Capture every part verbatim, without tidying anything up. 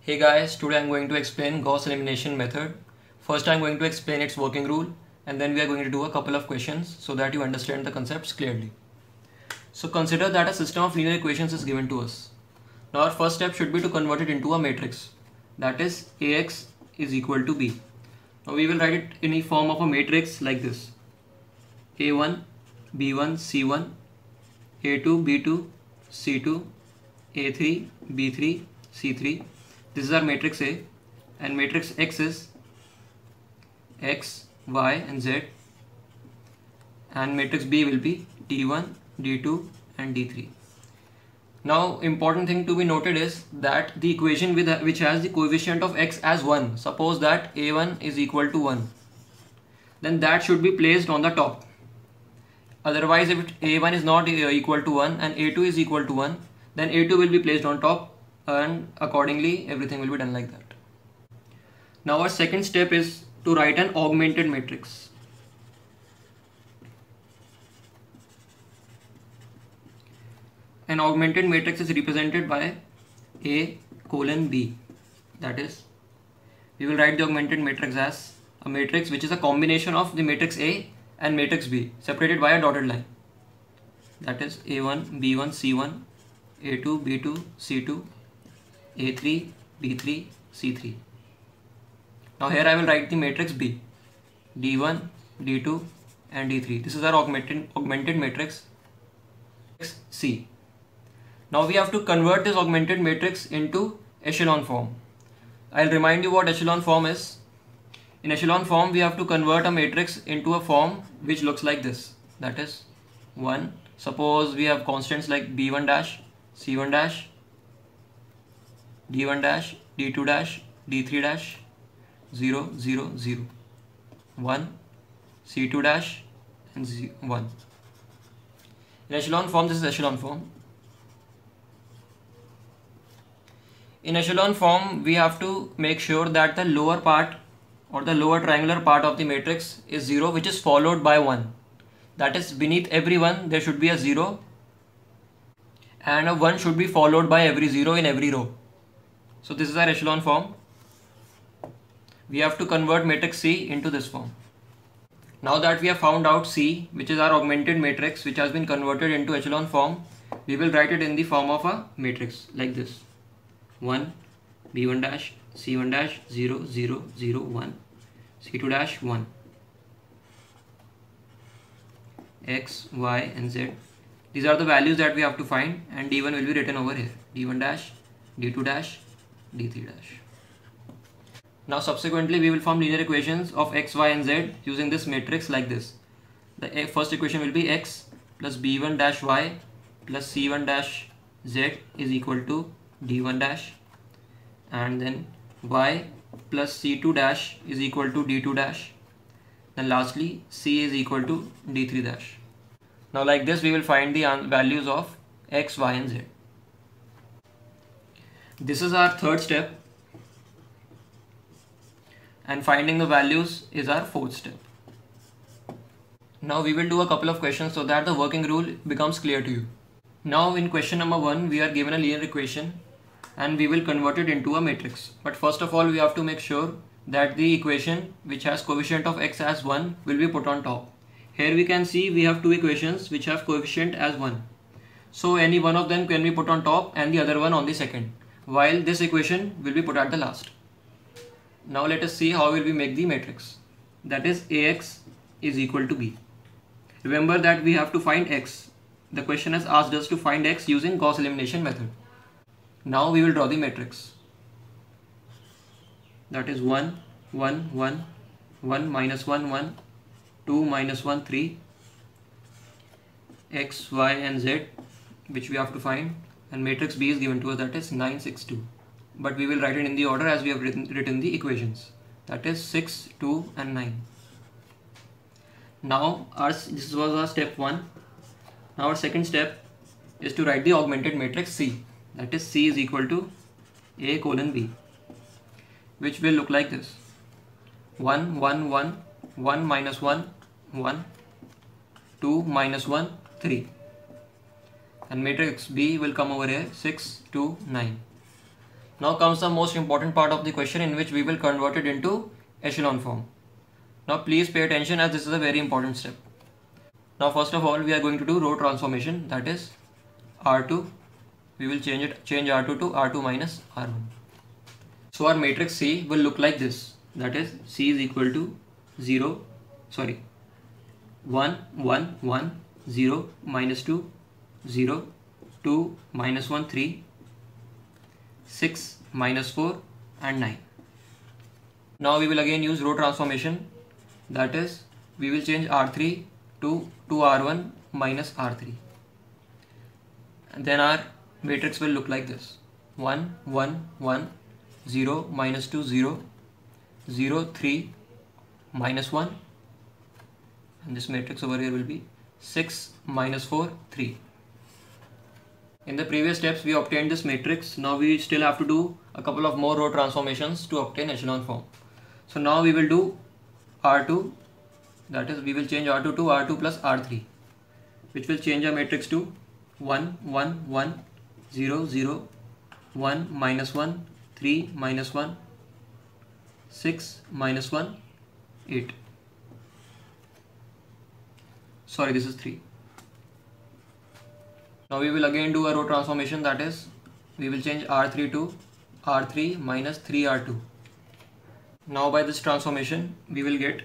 Hey guys, today I'm going to explain Gauss elimination method. First I'm going to explain its working rule and then we are going to do a couple of questions so that you understand the concepts clearly. So consider that a system of linear equations is given to us. Now our first step should be to convert it into a matrix, that is Ax is equal to B. Now we will write it in the form of a matrix like this: A one, B one, C one, A two, B two, C two, A three, B three, C three. This is our matrix A, and matrix X is X, Y and Z, and matrix B will be D one, D two and D three. Now important thing to be noted is that the equation with which has the coefficient of X as one, suppose that A one is equal to one, then that should be placed on the top. Otherwise, if A one is not equal to one and A two is equal to one, then A two will be placed on top, and accordingly everything will be done like that. Now our second step is to write an augmented matrix. An augmented matrix is represented by A colon B. That is, we will write the augmented matrix as a matrix which is a combination of the matrix A and matrix B separated by a dotted line. That is A one, B one, C one, A two, B two, C two, A three, B three, C three. Now here I will write the matrix B, D one, D two and D three. This is our augmented, augmented matrix C. Now we have to convert this augmented matrix into echelon form. I'll remind you what echelon form is. In echelon form we have to convert a matrix into a form which looks like this. That is one. Suppose we have constants like B one dash, C one dash, D one dash, D two dash, D three dash, zero, zero, zero, one, C two dash and one. In echelon form, this is echelon form. In echelon form, we have to make sure that the lower part or the lower triangular part of the matrix is zero, which is followed by one. That is, beneath every one there should be a zero, and a one should be followed by every zero in every row. So this is our echelon form. We have to convert matrix C into this form. Now that we have found out C, which is our augmented matrix which has been converted into echelon form, we will write it in the form of a matrix like this: one, B one dash, C one dash, zero, zero, zero, one, C two dash, one, X, Y and Z. These are the values that we have to find, and D one will be written over here: D one dash, D two dash, D three dash. Now subsequently we will form linear equations of X, Y and Z using this matrix like this. The first equation will be X plus B one dash Y plus C one dash Z is equal to D one dash, and then Y plus C two dash is equal to D two dash, then lastly C is equal to D three dash. Now like this we will find the values of X, Y and Z. This is our third step, and finding the values is our fourth step. Now we will do a couple of questions so that the working rule becomes clear to you. Now in question number one we are given a linear equation and we will convert it into a matrix. But first of all we have to make sure that the equation which has coefficient of X as one will be put on top. Here we can see we have two equations which have coefficient as one. So any one of them can be put on top and the other one on the second, while this equation will be put at the last. Now let us see how will we make the matrix. That is, Ax is equal to B. Remember that we have to find X. The question has asked us to find X using Gauss elimination method. Now we will draw the matrix. That is one, one, one, one, minus one, one, two, minus one, three, X, Y and Z which we have to find, and matrix B is given to us, that is nine, six, two. But we will write it in the order as we have written, written the equations, that is six, two and nine. Now our, this was our step one. Now our second step is to write the augmented matrix C, that is C is equal to A colon B, which will look like this: one, one, one, one, minus one, one, two, minus one, three. And matrix B will come over here: six, two, nine. Now comes the most important part of the question, in which we will convert it into echelon form. Now please pay attention, as this is a very important step. Now first of all we are going to do row transformation, that is R two. We will change it change R two to R two minus R one. So our matrix C will look like this, that is C is equal to zero sorry one one one zero minus two zero two minus one three six minus four and nine. Now we will again use row transformation, that is we will change R three to to R one minus R three, and then our matrix will look like this: one one one zero minus two zero zero three minus one, and this matrix over here will be six minus four three. In the previous steps we obtained this matrix. Now we still have to do a couple of more row transformations to obtain echelon form. So now we will do R two, that is we will change R two to R two plus R three, which will change our matrix to one one one zero zero one minus one three minus one six minus one eight. Sorry, this is three. Now we will again do a row transformation, that is we will change R three to R three minus three R two. Now by this transformation we will get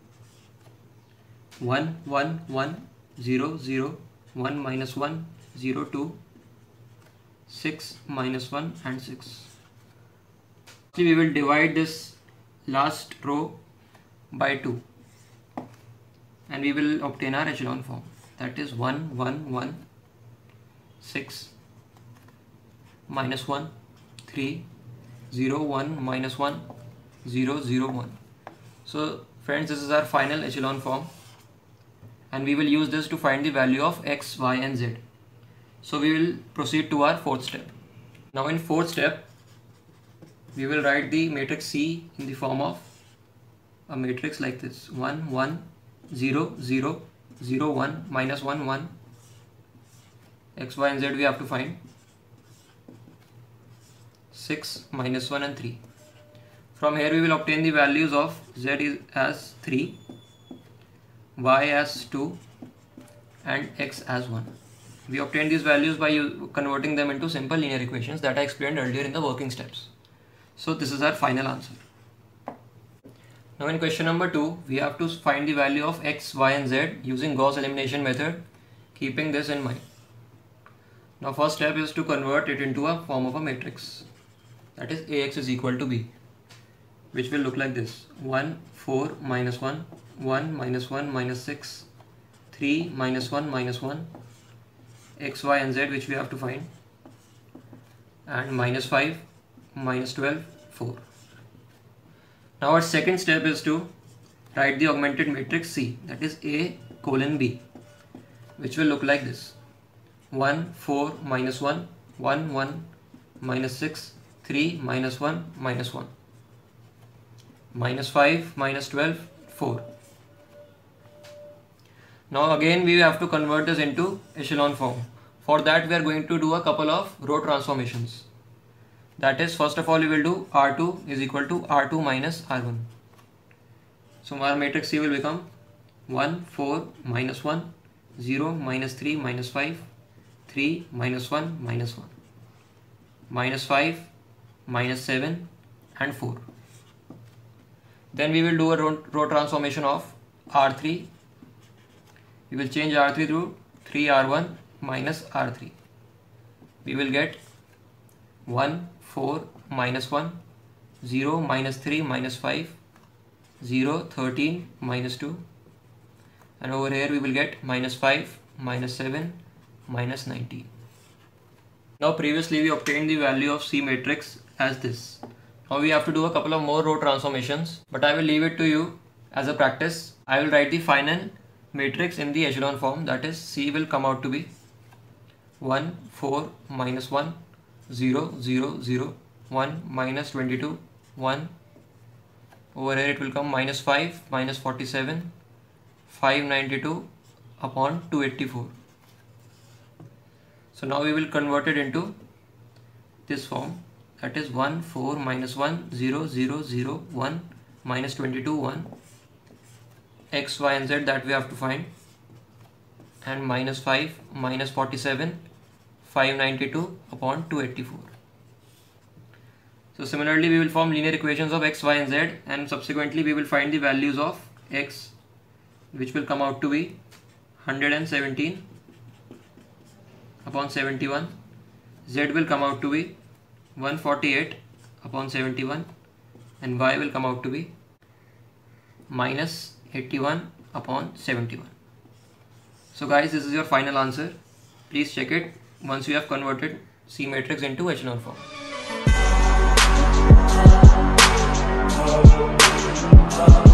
one one one zero zero one minus one zero two six minus one and six. We will divide this last row by two and we will obtain our echelon form, that is one one one six minus one three zero one minus one zero zero one. So friends, this is our final echelon form, and we will use this to find the value of x, y and z. So we will proceed to our fourth step. Now in fourth step we will write the matrix C in the form of a matrix like this: one one zero zero zero one minus one one. X, y and z we have to find. six minus one and three. From here we will obtain the values of z is as three, y as two and x as one. We obtained these values by converting them into simple linear equations that I explained earlier in the working steps. So this is our final answer. Now in question number two we have to find the value of x, y and z using Gauss elimination method, keeping this in mind. Now first step is to convert it into a form of a matrix, that is Ax is equal to B, which will look like this: one four minus one one minus one minus six three minus one minus one, x, y and z which we have to find, and minus five minus twelve four. Now our second step is to write the augmented matrix C, that is A colon B, which will look like this: one four minus one one one minus six three minus one minus one, minus five minus twelve four. Now again we have to convert this into echelon form. For that we are going to do a couple of row transformations. That is, first of all we will do R two is equal to R two minus R one. So our matrix C will become one four minus one zero minus three minus five three minus one minus one, minus five minus seven and four. Then we will do a row, row transformation of R three. We will change R three to three R one minus R three. We will get one four minus one zero minus three minus five zero thirteen minus two, and over here we will get minus five minus seven minus nineteen. Now previously we obtained the value of C matrix as this. Now we have to do a couple of more row transformations, but I will leave it to you as a practice. I will write the final matrix in the echelon form, that is C will come out to be one four minus one zero zero zero one minus twenty-two one. Over here it will come minus five minus forty-seven five ninety-two upon two eighty-four. So now we will convert it into this form, that is one, four, minus one, zero, zero, zero, one, minus twenty-two, one, x, y and z that we have to find, and minus five, minus forty-seven, five ninety-two upon two eighty-four. So similarly we will form linear equations of x, y and z, and subsequently we will find the values of x, which will come out to be one hundred seventeen upon seventy-one, z will come out to be one hundred forty-eight upon seventy-one, and y will come out to be minus eighty-one upon seventy-one. So guys, this is your final answer. Please check it once you have converted C matrix into echelon form.